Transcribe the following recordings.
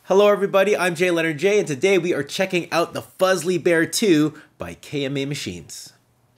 Hello everybody, I'm Jay Leonard J, and today we are checking out the Fuzzly Bear 2 by KMA Machines.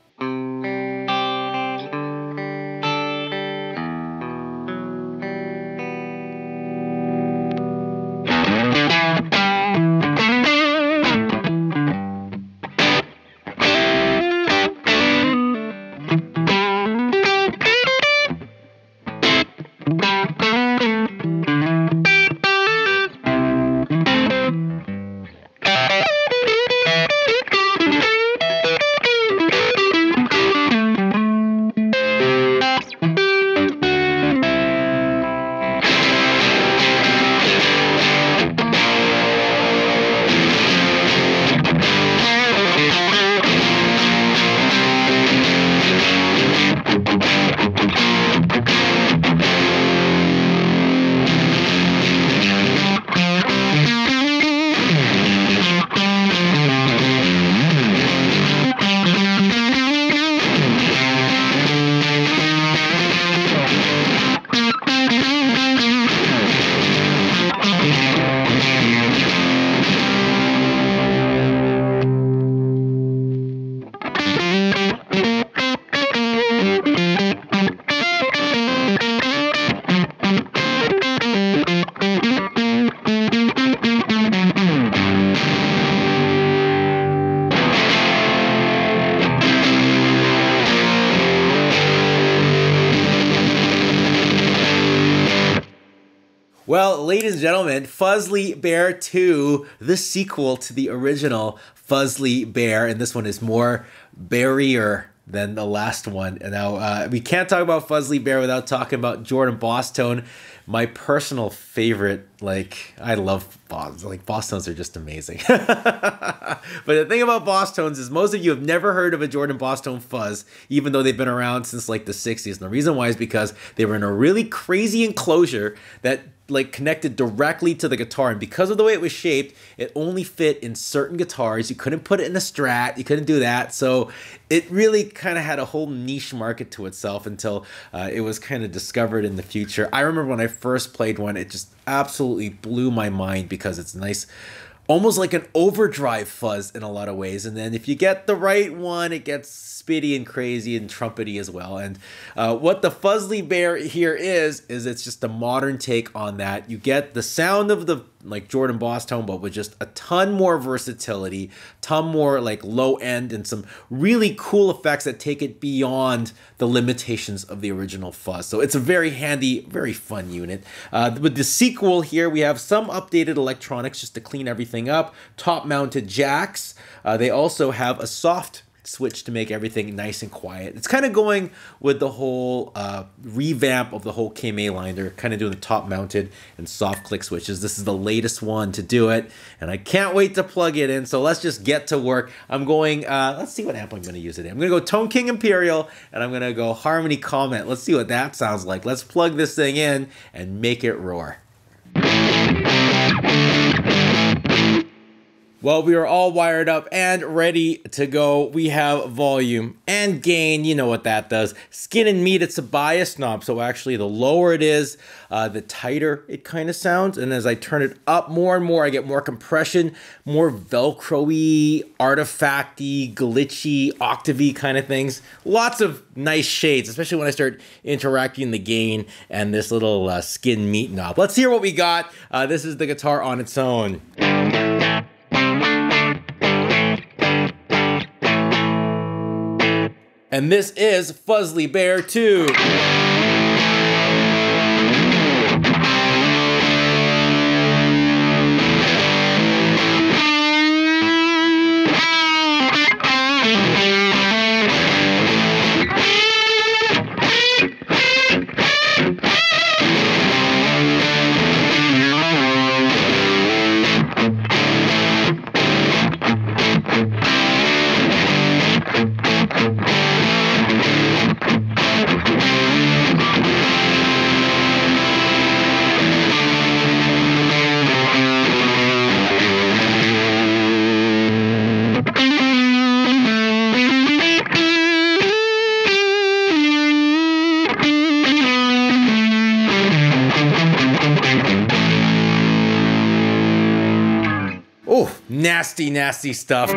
Well, ladies and gentlemen, Fuzzly Bear 2, the sequel to the original Fuzzly Bear, and this one is more bearier than the last one. And now we can't talk about Fuzzly Bear without talking about Jordan Bosstone, my personal favorite. Like, I love Bosstones are just amazing. But the thing about Bosstones is most of you have never heard of a Jordan Bosstone fuzz, even though they've been around since like the 60s. And the reason why is because they were in a really crazy enclosure that connected directly to the guitar, and because of the way it was shaped, it only fit in certain guitars. You couldn't put it in a Strat, you couldn't do that, so it really kind of had a whole niche market to itself until it was kind of discovered in the future. I remember when I first played one, it just absolutely blew my mind because it's nice, almost like an overdrive fuzz in a lot of ways. And then if you get the right one, it gets spitty and crazy and trumpety as well. And what the Fuzzly Bear here is it's just a modern take on that. You get the sound of the Jordan Bosstone, but with just a ton more versatility, ton more low end, and some really cool effects that take it beyond the limitations of the original fuzz. So it's a very handy, very fun unit. With the sequel here, we have some updated electronics just to clean everything up, top mounted jacks. They also have a soft switch to make everything nice and quiet. It's kind of going with the whole revamp of the whole KMA line. They're kind of doing the top mounted and soft click switches. This is the latest one to do it, and I can't wait to plug it in. So let's just get to work. I'm going, let's see what amp I'm going to use it in. I'm going to go Tone King Imperial, and I'm going to go Harmony Comet. Let's see what that sounds like. Let's plug this thing in and make it roar. Well, we are all wired up and ready to go. We have volume and gain. You know what that does. Skin and meat, it's a bias knob. So actually, the lower it is, the tighter it kind of sounds. And as I turn it up more and more, I get more compression, more Velcro-y, artifact-y, glitchy, octavy kind of things. Lots of nice shades, especially when I start interacting the gain and this little skin meat knob. Let's hear what we got. This is the guitar on its own. And this is Fuzzly Bear 2. Oh, nasty, nasty stuff.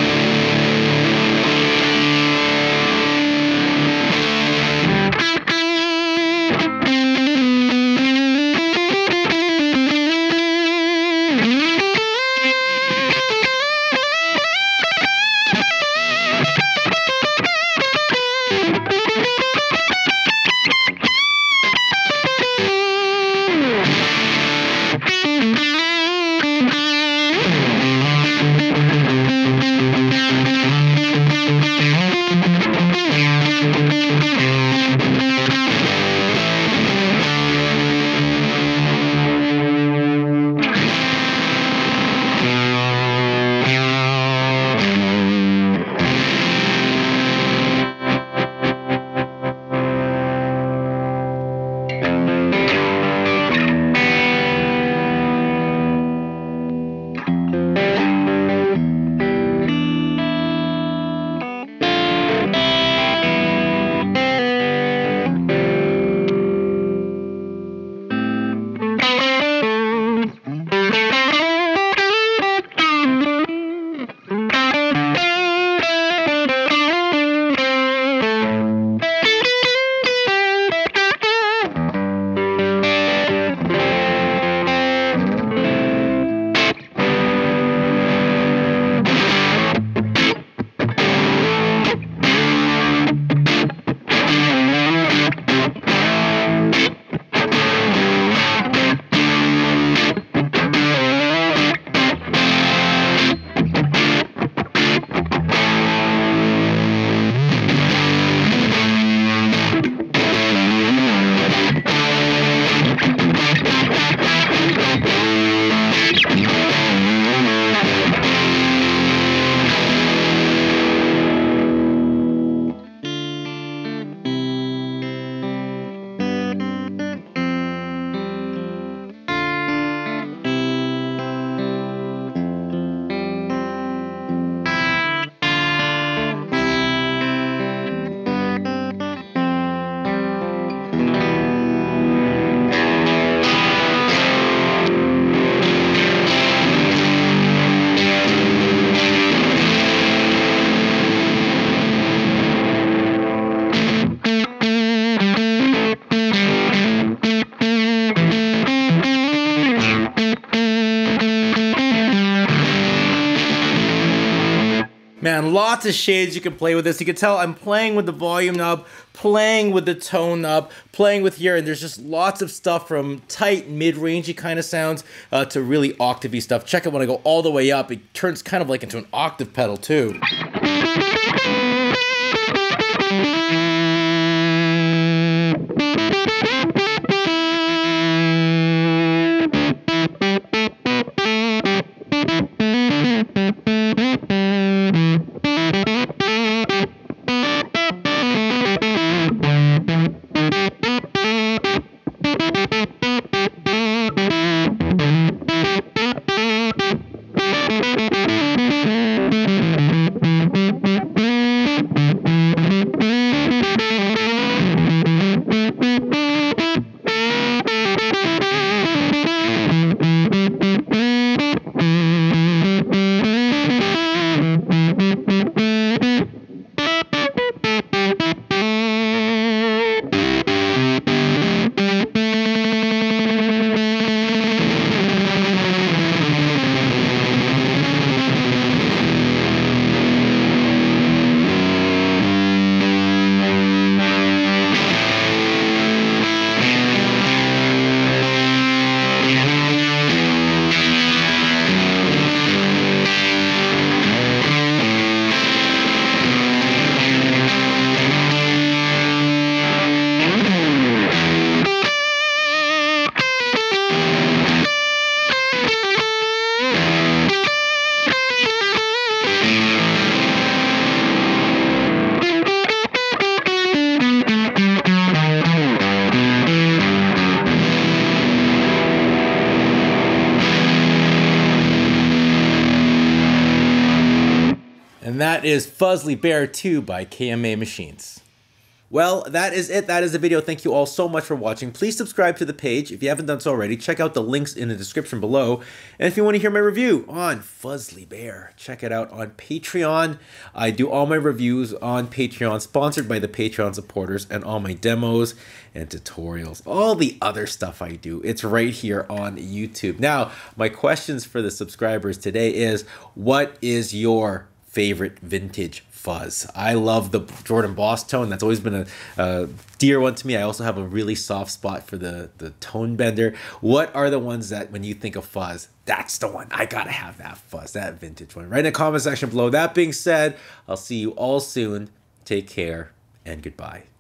Man, lots of shades you can play with this. You can tell I'm playing with the volume knob, playing with the tone knob, playing with here, and there's just lots of stuff from tight, mid-rangey kind of sounds to really octavey stuff. Check it when I go all the way up. It turns kind of like into an octave pedal too. And that is Fuzzly Bear 2 by KMA Machines. Well, that is it. That is the video. Thank you all so much for watching. Please subscribe to the page. If you haven't done so already, check out the links in the description below. And if you want to hear my review on Fuzzly Bear, check it out on Patreon. I do all my reviews on Patreon, sponsored by the Patreon supporters, and all my demos and tutorials, all the other stuff I do. It's right here on YouTube. Now, my questions for the subscribers today is, what is your favorite vintage fuzz? I love the Jordan Boss Tone. That's always been a dear one to me. I also have a really soft spot for the Tone Bender. What are the ones that when you think of fuzz, that's the one? I gotta have that fuzz, that vintage one. Write in the comment section below. That being said, I'll see you all soon. Take care and goodbye.